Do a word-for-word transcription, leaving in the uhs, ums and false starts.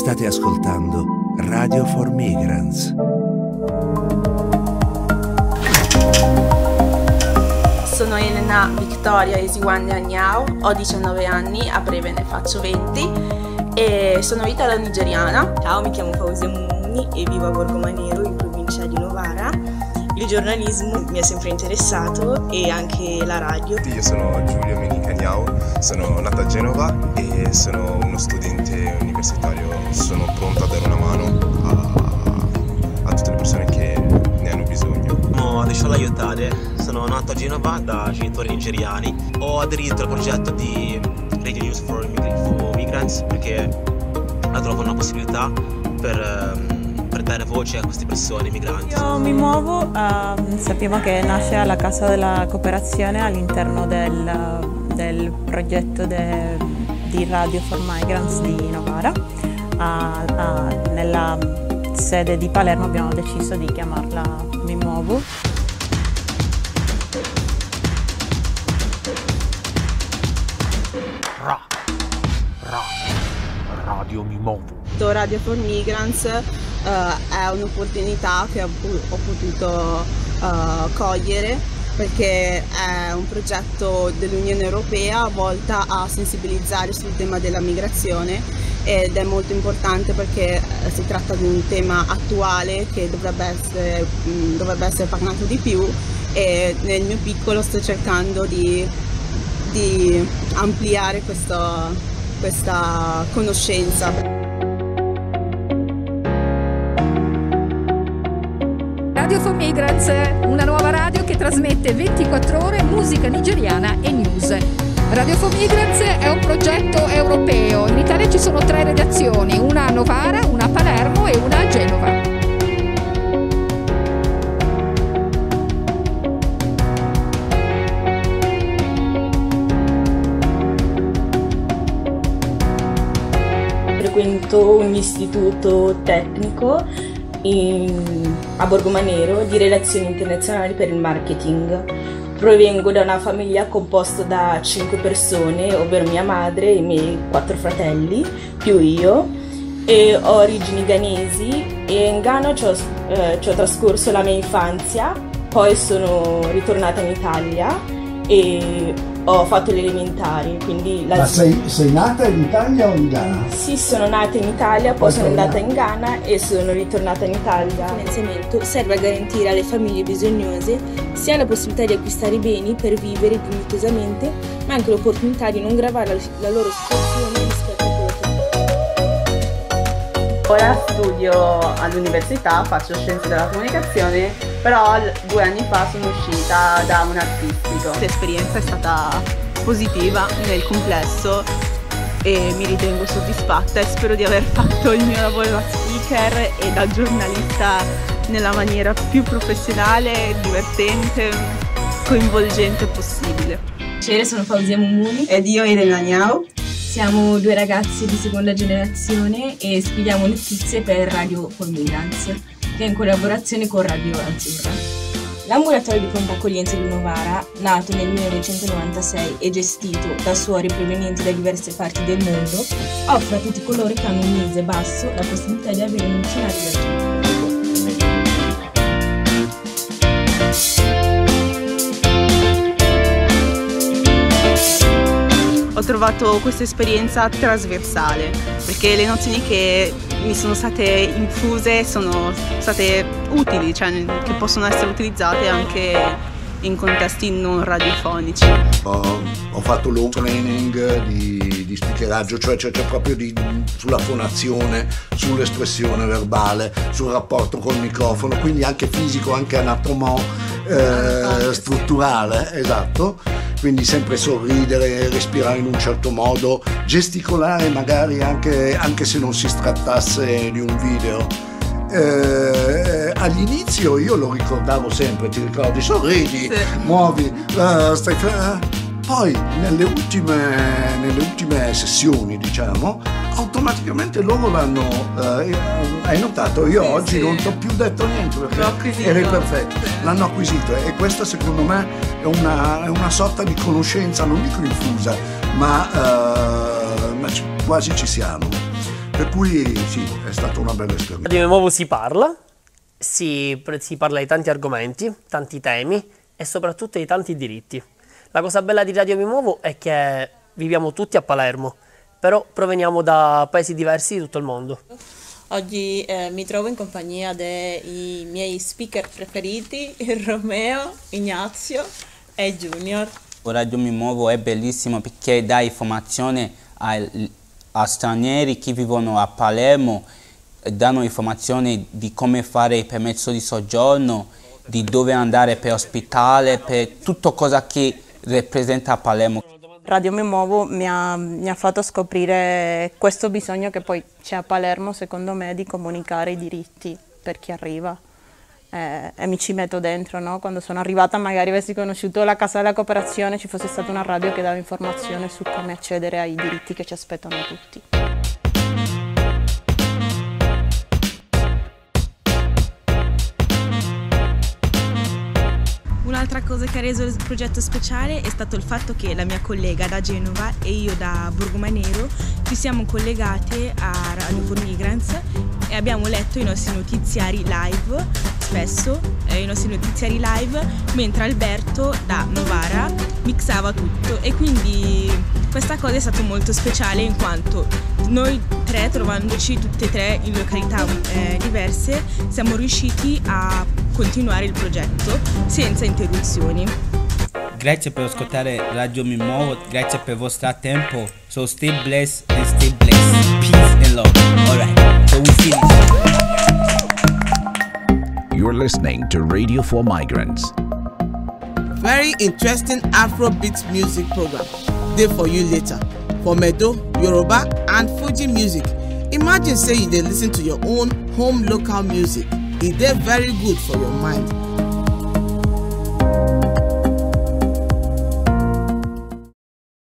State ascoltando Radio for Migrants. Sono Elena Victoria Esiwande Agnao, ho diciannove anni, a breve ne faccio venti e sono italo-nigeriana. Ciao, mi chiamo Fausia Mumuni e vivo a Borgomanero, in provincia di Novara. Il giornalismo mi è sempre interessato e anche la radio. Io sono Giulio Menica Agnao, sono nato a Genova e sono uno studente universitario. Sono pronto a dare una mano a, a tutte le persone che ne hanno bisogno. Sono Adeshola Iotade, sono nato a Genova da genitori nigeriani. Ho aderito al progetto di Radio News for, for Migrants perché la trovo una possibilità per... per dare voce a queste persone migranti. Io mi muovo, uh, sappiamo che nasce alla Casa della Cooperazione all'interno del, del progetto de, di Radio for Migrants di Novara. Uh, uh, nella sede di Palermo abbiamo deciso di chiamarla Mi Muovo. Ra, ra, Radio Mi Muovo. Radio for Migrants uh, è un'opportunità che ho, ho potuto uh, cogliere perché è un progetto dell'Unione Europea volta a sensibilizzare sul tema della migrazione ed è molto importante perché uh, si tratta di un tema attuale che dovrebbe essere, mh, dovrebbe essere parlato di più e nel mio piccolo sto cercando di, di ampliare questo, questa conoscenza. Radio for Migrants, una nuova radio che trasmette ventiquattro ore musica nigeriana e news. Radio for Migrants è un progetto europeo. In Italia ci sono tre redazioni, una a Novara, una a Palermo e una a Genova. Frequento un istituto tecnico In, a Borgomanero di relazioni internazionali per il marketing. Provengo da una famiglia composta da cinque persone, ovvero mia madre e i miei quattro fratelli, più io, e ho origini ghanesi e in Ghana ci ho, eh, ci ho trascorso la mia infanzia, poi sono ritornata in Italia e ho fatto le elementari, quindi la... Ma sei, sei nata in Italia o in Ghana? Sì, sono nata in Italia, poi, poi sono andata in Ghana e sono ritornata in Italia. Il finanziamento serve a garantire alle famiglie bisognose sia la possibilità di acquistare beni per vivere dignitosamente, ma anche l'opportunità di non gravare la, la loro situazione rispetto a quello che... Ora studio all'università, faccio scienze della comunicazione, però due anni fa sono uscita da un artistico. L'esperienza è stata positiva nel complesso e mi ritengo soddisfatta e spero di aver fatto il mio lavoro da speaker e da giornalista nella maniera più professionale, divertente, coinvolgente possibile. Piacere, sono Fausia Mumuni ed io Elena Agnao. Siamo due ragazzi di seconda generazione e scriviamo notizie per Radio for Migrants, che è in collaborazione con Radio Azzurra. L'ambulatorio di pronta accoglienza di Novara, nato nel millenovecentonovantasei e gestito da suori provenienti da diverse parti del mondo, offre a tutti coloro che hanno un mese basso la possibilità di avere un dizionario gratuito. Ho trovato questa esperienza trasversale perché le nozioni che mi sono state infuse sono state utili, cioè che possono essere utilizzate anche in contesti non radiofonici. Ho, ho fatto long training di, di speakeraggio, cioè c'è proprio di, sulla fonazione, sull'espressione verbale, sul rapporto col microfono, quindi anche fisico, anche anatomo, eh, strutturale, esatto. Quindi sempre sorridere, respirare in un certo modo, gesticolare magari anche, anche se non si trattasse di un video. Eh, all'inizio io lo ricordavo sempre, ti ricordi, sorridi, sì, muovi, uh, stai, uh, poi nelle ultime, nelle ultime sessioni, diciamo, automaticamente loro l'hanno, uh, hai notato, io sì, oggi sì. non ti ho più detto niente perché eri perfetto, sì. l'hanno acquisito e questa secondo me è una, è una sorta di conoscenza, non dico infusa, ma, uh, ma quasi ci siamo. Per cui sì, è stata una bella esperienza. Radio Mi Muovo si parla, si, si parla di tanti argomenti, tanti temi e soprattutto di tanti diritti. La cosa bella di Radio Mi Muovo è che viviamo tutti a Palermo, però proveniamo da paesi diversi di tutto il mondo. Oggi eh, mi trovo in compagnia dei miei speaker preferiti, Romeo, Ignazio e Junior. Radio Mi Muovo è bellissimo perché dà informazione ai, a stranieri che vivono a Palermo, danno informazioni di come fare il permesso di soggiorno, di dove andare per ospitare, per tutto cosa che rappresenta Palermo. Radio Mi Muovo mi ha, mi ha fatto scoprire questo bisogno che poi c'è a Palermo, secondo me, di comunicare i diritti per chi arriva. Eh, e mi ci metto dentro, no? Quando sono arrivata magari avessi conosciuto la Casa della Cooperazione, ci fosse stata una radio che dava informazione su come accedere ai diritti che ci aspettano tutti. Un'altra cosa che ha reso il progetto speciale è stato il fatto che la mia collega da Genova e io da Borgomanero ci siamo collegate a Radio for Migrants e abbiamo letto i nostri notiziari live, spesso, eh, i nostri notiziari live, mentre Alberto da Novara mixava tutto e quindi questa cosa è stata molto speciale in quanto noi tre, trovandoci tutte e tre in località eh, diverse, siamo riusciti a continuare il progetto senza interruzioni. Grazie per ascoltare Radio Mi Muovo, grazie per il vostro tempo. So stay blessed and stay blessed. Peace and love. Alright, so we finish. You're listening to Radio for Migrants. Very interesting Afrobeat music program. Dey for you later. For Medo, Yoruba and Fuji music. Imagine say you dey listen to your own home local music. E dey very good for your mind.